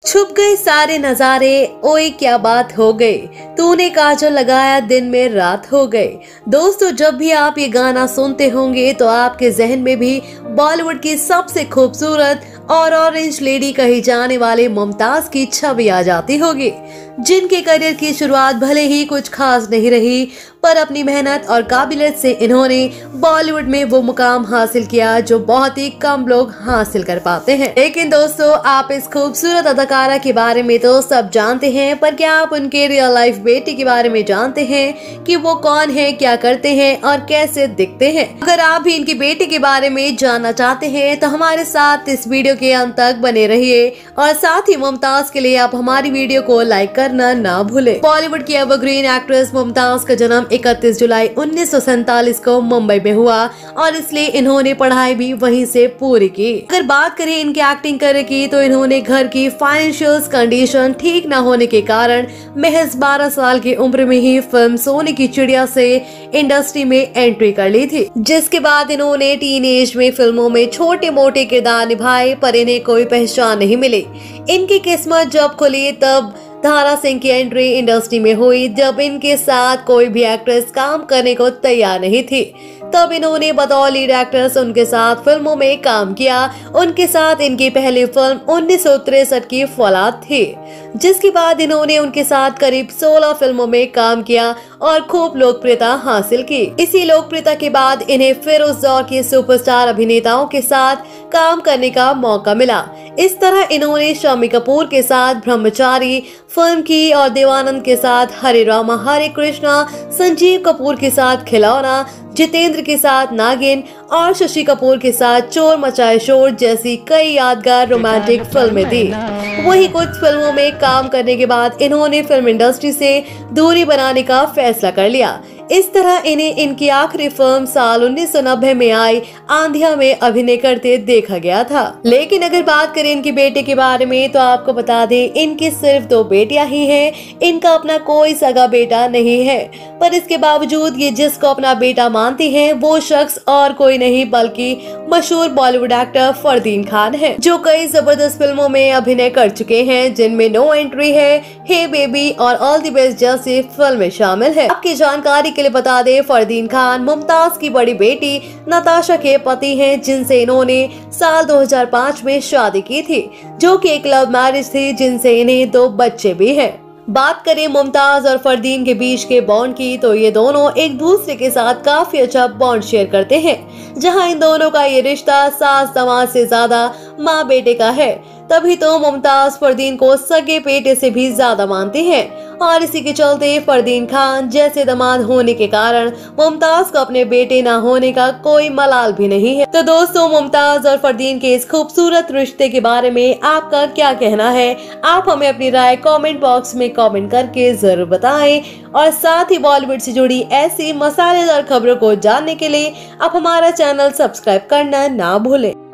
छुप गए सारे नजारे, ओए क्या बात हो गई, तूने काजल लगाया दिन में रात हो गई। दोस्तों, जब भी आप ये गाना सुनते होंगे तो आपके जहन में भी बॉलीवुड की सबसे खूबसूरत और ऑरेंज लेडी कही जाने वाले मुमताज की छवि आ जाती होगी, जिनके करियर की शुरुआत भले ही कुछ खास नहीं रही, पर अपनी मेहनत और काबिलियत से इन्होंने बॉलीवुड में वो मुकाम हासिल किया जो बहुत ही कम लोग हासिल कर पाते हैं। लेकिन दोस्तों, आप इस खूबसूरत अदाकारा के बारे में तो सब जानते हैं, पर क्या आप उनके रियल लाइफ बेटे के बारे में जानते हैं कि वो कौन है, क्या करते हैं और कैसे दिखते हैं? अगर आप भी इनके बेटे के बारे में जानना चाहते हैं तो हमारे साथ इस वीडियो के अंत तक बने रहिए, और साथ ही मुमताज के लिए आप हमारी वीडियो को लाइक करना ना भूलें। बॉलीवुड की एवरग्रीन एक्ट्रेस मुमताज का जन्म 31 जुलाई 1947 को मुंबई में हुआ, और इसलिए इन्होंने पढ़ाई भी वहीं से पूरी की। अगर बात करें इनके एक्टिंग करियर की, तो इन्होंने घर की फाइनेंशियल कंडीशन ठीक न होने के कारण महज 12 साल की उम्र में ही फिल्म सोने की चिड़िया से इंडस्ट्री में एंट्री कर ली थी, जिसके बाद इन्होंने टीनेज में फिल्मों में छोटे मोटे किरदार निभाए, पर इन्हें कोई पहचान नहीं मिली। इनकी किस्मत जब खुली तब धारा सिंह की एंट्री इंडस्ट्री में हुई, जब इनके साथ कोई भी एक्ट्रेस काम करने को तैयार नहीं थी। तब इन्होंने बतौर लीड एक्ट्रेस उनके साथ फिल्मों में काम किया। उनके साथ इनकी पहली फिल्म 1963 की फौलाद थी, जिसके बाद इन्होंने उनके साथ करीब 16 फिल्मों में काम किया और खूब लोकप्रियता हासिल की। इसी लोकप्रियता के बाद इन्हें फिर उस दौर के सुपरस्टार अभिनेताओं के साथ काम करने का मौका मिला। इस तरह इन्होंने शम्मी कपूर के साथ ब्रह्मचारी फिल्म की, और देवानंद के साथ हरे रामा हरे कृष्णा, संजीव कपूर के साथ खिलौना, जितेंद्र के साथ नागिन और शशि कपूर के साथ चोर मचाए शोर जैसी कई यादगार रोमांटिक फिल्में दी। वहीं कुछ फिल्मों में काम करने के बाद इन्होंने फिल्म इंडस्ट्री से दूरी बनाने का फैसला कर लिया। इस तरह इन्हें इनकी आखिरी फिल्म साल 1990 में आई आंधिया में अभिनय करते देखा गया था। लेकिन अगर बात करें इनके बेटे के बारे में, तो आपको बता दें इनकी सिर्फ 2 बेटियां ही हैं। इनका अपना कोई सगा बेटा नहीं है, पर इसके बावजूद ये जिसको अपना बेटा मानती हैं वो शख्स और कोई नहीं बल्कि मशहूर बॉलीवुड एक्टर फरदीन खान है, जो कई जबरदस्त फिल्मों में अभिनय कर चुके हैं, जिनमें नो एंट्री है, हे बेबी और ऑल द बेस्ट जैसी फिल्में शामिल है। आपकी जानकारी के लिए बता दें, फरदीन खान मुमताज की बड़ी बेटी नताशा के पति हैं, जिनसे इन्होंने साल 2005 में शादी की थी, जो कि एक लव मैरिज थी, जिनसे इन्हें 2 बच्चे भी हैं। बात करें मुमताज और फरदीन के बीच के बॉन्ड की, तो ये दोनों एक दूसरे के साथ काफी अच्छा बॉन्ड शेयर करते हैं, जहां इन दोनों का ये रिश्ता सास दामाद से ज्यादा माँ बेटे का है। तभी तो मुमताज फरदीन को सगे बेटे से भी ज्यादा मानती हैं, और इसी के चलते फरदीन खान जैसे दामाद होने के कारण मुमताज को अपने बेटे न होने का कोई मलाल भी नहीं है। तो दोस्तों, मुमताज और फरदीन के इस खूबसूरत रिश्ते के बारे में आपका क्या कहना है? आप हमें अपनी राय कमेंट बॉक्स में कमेंट करके जरूर बताएं, और साथ ही बॉलीवुड से जुड़ी ऐसी मसालेदार खबरों को जानने के लिए आप हमारा चैनल सब्सक्राइब करना ना भूलें।